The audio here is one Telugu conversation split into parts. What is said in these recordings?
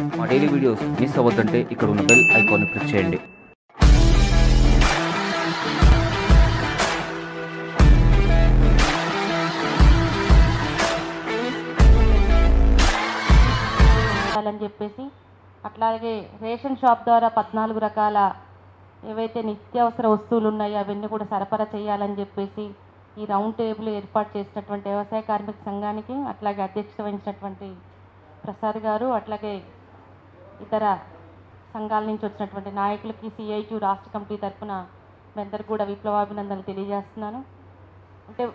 మా డైలీ వీడియోస్ మిస్ అవ్వద్దంటే ఇక్కడ ఉన్న బెల్ ఐకాన్ని క్లిక్ చేయండి. అని చెప్పేసి అట్లాగే రేషన్ షాప్ ద్వారా 14 రకాల ఏవైతే నిత్యావసర వస్తువులు ఉన్నాయో అవన్నీ కూడా సరఫరా చేయాలని చెప్పేసి ఈ రౌండ్ టేబుల్ ఏర్పాటు చేసినటువంటి వ్యవసాయ కార్మిక సంఘానికి అట్లాగే అధ్యక్షత వహించినటువంటి ప్రసాద్ గారు అట్లాగే ఇతర సంఘాల నుంచి వచ్చినటువంటి నాయకులకి సిఐక్యూ రాష్ట్ర కమిటీ తరఫున మీ అందరికీ కూడా విప్లవాభినందనలు తెలియజేస్తున్నాను. అంటే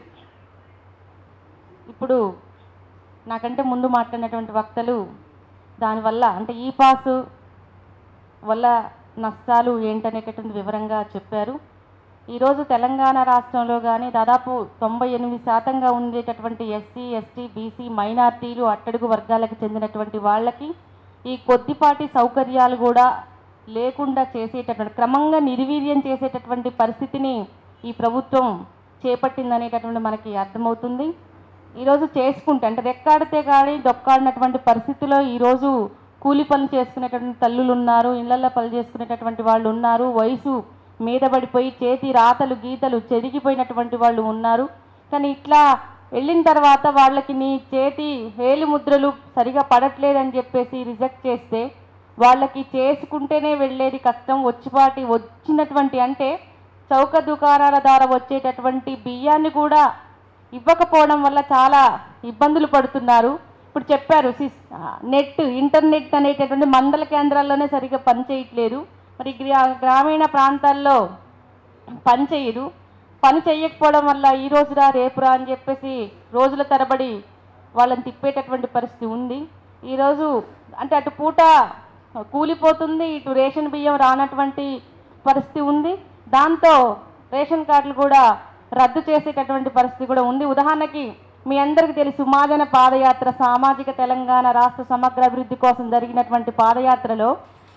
ఇప్పుడు నాకంటే ముందు మాట్లాడినటువంటి వక్తలు దానివల్ల అంటే ఈ పాసు వల్ల నష్టాలు ఏంటనేటటువంటి వివరంగా చెప్పారు. ఈరోజు తెలంగాణ రాష్ట్రంలో కానీ దాదాపు 98% ఉండేటటువంటి ఎస్సీ, ఎస్టీ, బీసీ, మైనార్టీలు, అట్టడుగు వర్గాలకు చెందినటువంటి వాళ్ళకి ఈ కొద్దిపాటి సౌకర్యాలు కూడా లేకుండా చేసేటటువంటి క్రమంగా నిర్వీర్యం చేసేటటువంటి పరిస్థితిని ఈ ప్రభుత్వం చేపట్టిందనేటటువంటి మనకి అర్థమవుతుంది. ఈరోజు చేసుకుంటే అంటే రెక్కాడితే కానీ దొక్కాడినటువంటి పరిస్థితిలో ఈరోజు కూలి పనులు చేసుకునేటటువంటి తల్లులు ఉన్నారు, ఇళ్లల్లో పనులు చేసుకునేటటువంటి వాళ్ళు ఉన్నారు, వయసు మీద పడిపోయి చేతి రాతలు గీతలు చెరిగిపోయినటువంటి వాళ్ళు ఉన్నారు. కానీ ఇట్లా వెళ్ళిన తర్వాత వాళ్ళకి నీ చేతి వేలి ముద్రలు సరిగా పడట్లేదని చెప్పేసి రిజెక్ట్ చేస్తే వాళ్ళకి చేసుకుంటేనే వెళ్ళేది కష్టం. వచ్చినటువంటి అంటే చౌక దుకాణాల ద్వారా వచ్చేటటువంటి బియ్యాన్ని కూడా ఇవ్వకపోవడం వల్ల చాలా ఇబ్బందులు పడుతున్నారు. ఇప్పుడు చెప్పారు ఇంటర్నెట్ అనేటటువంటి మండల కేంద్రాల్లోనే సరిగ్గా పనిచేయట్లేదు. మరి గ్రామీణ ప్రాంతాల్లో పనిచేయదు. పని చేయకపోవడం వల్ల ఈ రోజురా రేపురా అని చెప్పేసి రోజుల తరబడి వాళ్ళని తిప్పేటటువంటి పరిస్థితి ఉంది. ఈరోజు అంటే అటు పూట కూలిపోతుంది, ఇటు రేషన్ బియ్యం రానటువంటి పరిస్థితి ఉంది. దాంతో రేషన్ కార్డులు కూడా రద్దు చేసేటటువంటి పరిస్థితి కూడా ఉంది. ఉదాహరణకి మీ అందరికీ తెలుసు మహాజన పాదయాత్ర సామాజిక తెలంగాణ రాష్ట్ర సమగ్ర అభివృద్ధి కోసం జరిగినటువంటి పాదయాత్రలో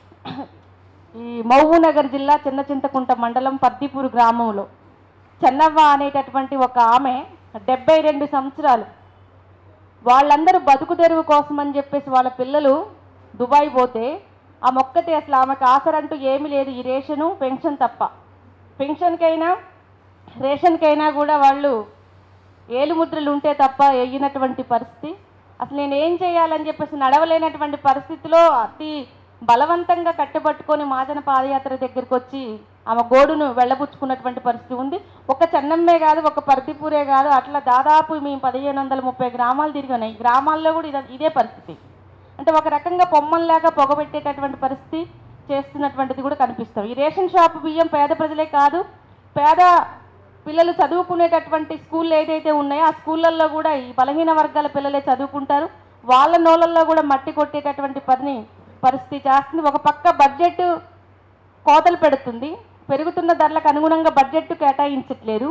ఈ మహబూబ్నగర్ జిల్లా చిన్నచింతకుంట మండలం పర్తిపూర్ గ్రామంలో చెన్నవ్వ అనేటటువంటి ఒక ఆమె 72 సంవత్సరాలు వాళ్ళందరూ బతుకు తెరువు కోసం అని చెప్పేసి వాళ్ళ పిల్లలు దుబాయ్ పోతే ఆ మొక్కతే అసలు ఆమెకు ఆసరంటూ ఏమీ లేదు, ఈ రేషను పెన్షన్ తప్ప. పెన్షన్కైనా రేషన్కైనా కూడా వాళ్ళు ఏలుముద్రలు ఉంటే తప్ప వేయనటువంటి పరిస్థితి. అసలు నేను ఏం చేయాలని చెప్పేసి నడవలేనటువంటి పరిస్థితిలో అతి బలవంతంగా కట్టబట్టుకొని మహాజన పాదయాత్ర దగ్గరికి వచ్చి ఆమె గోడును వెళ్ళబుచ్చుకున్నటువంటి పరిస్థితి ఉంది. ఒక చెన్నమ్మే కాదు, ఒక పర్తిపూరే కాదు, అట్లా దాదాపు మేము 1530 గ్రామాలు తిరిగి ఉన్నాయి. గ్రామాల్లో కూడా ఇదే పరిస్థితి. అంటే ఒక రకంగా పొమ్మల్లాగా పొగబెట్టేటటువంటి పరిస్థితి చేస్తున్నటువంటిది కూడా కనిపిస్తాం. ఈ రేషన్ షాపు బియ్యం పేద ప్రజలే కాదు, పేద పిల్లలు చదువుకునేటటువంటి స్కూళ్ళు ఏదైతే ఉన్నాయో ఆ స్కూళ్ళల్లో కూడా ఈ బలహీన వర్గాల పిల్లలే చదువుకుంటారు. వాళ్ళ నోళ్ళల్లో కూడా మట్టి కొట్టేటటువంటి పరిస్థితి చేస్తుంది. ఒక పక్క బడ్జెట్ కోతలు పెడుతుంది, పెరుగుతున్న ధరలకు అనుగుణంగా బడ్జెట్ కేటాయించట్లేదు.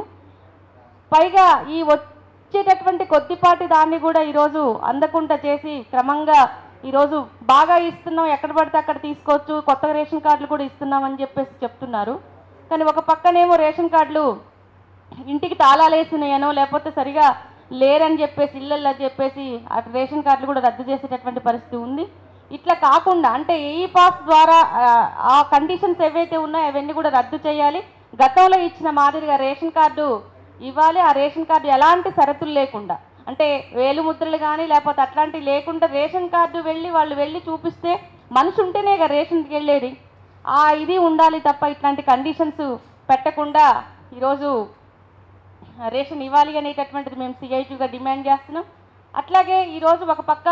పైగా ఈ వచ్చేటటువంటి కొద్దిపాటి దాన్ని కూడా ఈరోజు అందకుండా చేసి క్రమంగా ఈరోజు బాగా ఇస్తున్నాం, ఎక్కడ పడితే అక్కడ తీసుకోవచ్చు, కొత్త రేషన్ కార్డులు కూడా ఇస్తున్నామని చెప్పేసి చెప్తున్నారు. కానీ ఒక పక్కనేమో రేషన్ కార్డులు ఇంటికి తాళాలు వేసినాయనో లేకపోతే సరిగా లేరని చెప్పేసి ఇళ్ళల్లో చెప్పేసి అటు రేషన్ కార్డులు కూడా రద్దు చేసేటటువంటి పరిస్థితి ఉంది. ఇట్లా కాకుండా అంటే ఈ పాస్ ద్వారా ఆ కండిషన్స్ ఏవైతే ఉన్నాయో అవన్నీ కూడా రద్దు చేయాలి. గతంలో ఇచ్చిన మాదిరిగా రేషన్ కార్డు ఇవ్వాలి. ఆ రేషన్ కార్డు ఎలాంటి షరతులు లేకుండా అంటే వేలు ముద్రలు కానీ లేకపోతే అట్లాంటివి లేకుండా రేషన్ కార్డు వాళ్ళు వెళ్ళి చూపిస్తే మనిషి ఉంటేనే ఇక రేషన్కి వెళ్ళేది. ఇది ఉండాలి తప్ప ఇట్లాంటి కండిషన్స్ పెట్టకుండా ఈరోజు రేషన్ ఇవ్వాలి అనేటటువంటిది మేము సిఐటీగా డిమాండ్ చేస్తున్నాం. అట్లాగే ఈరోజు ఒక పక్క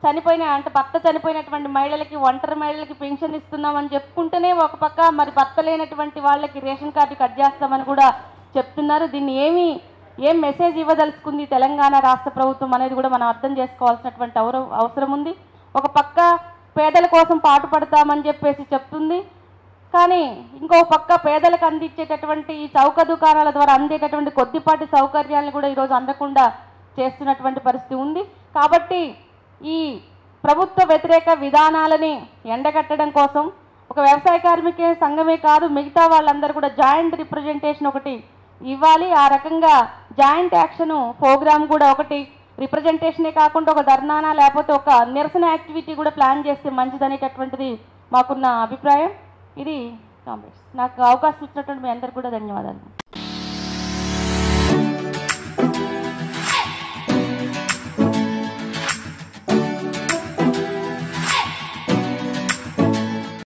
భర్త చనిపోయినటువంటి మహిళలకి, ఒంటరి మహిళలకి పెన్షన్ ఇస్తున్నామని చెప్పుకుంటేనే ఒక పక్క మరి భర్త లేనటువంటి వాళ్ళకి రేషన్ కార్డు కట్ చేస్తామని కూడా చెప్తున్నారు. దీన్ని ఏం మెసేజ్ ఇవ్వదలుచుకుంది తెలంగాణ రాష్ట్ర ప్రభుత్వం అనేది కూడా మనం అర్థం చేసుకోవాల్సినటువంటి అవసరం ఉంది. ఒక పక్క పేదల కోసం పాటుపడతామని చెప్పేసి చెప్తుంది, కానీ ఇంకో పక్క పేదలకు అందించేటటువంటి ఈ చౌక దుకాణాల ద్వారా అందేటటువంటి కొద్దిపాటి సౌకర్యాలను కూడా ఈరోజు అందకుండా చేస్తున్నటువంటి పరిస్థితి ఉంది. కాబట్టి ఈ ప్రభుత్వ వ్యతిరేక విధానాలని ఎండగట్టడం కోసం ఒక వ్యవసాయ కార్మిక సంఘమే కాదు మిగతా వాళ్ళందరూ కూడా జాయింట్ రిప్రజెంటేషన్ ఒకటి ఇవ్వాలి. ఆ రకంగా జాయింట్ యాక్షన్ ప్రోగ్రామ్ కూడా ఒకటి రిప్రజెంటేషనే కాకుండా ఒక ధర్నానా లేకపోతే ఒక నిరసన యాక్టివిటీ కూడా ప్లాన్ చేస్తే మంచిదనేటటువంటిది మాకున్న అభిప్రాయం. ఇది కాంగ్రెస్. నాకు అవకాశం ఇచ్చినటువంటి మీ అందరికీ కూడా ధన్యవాదాలు.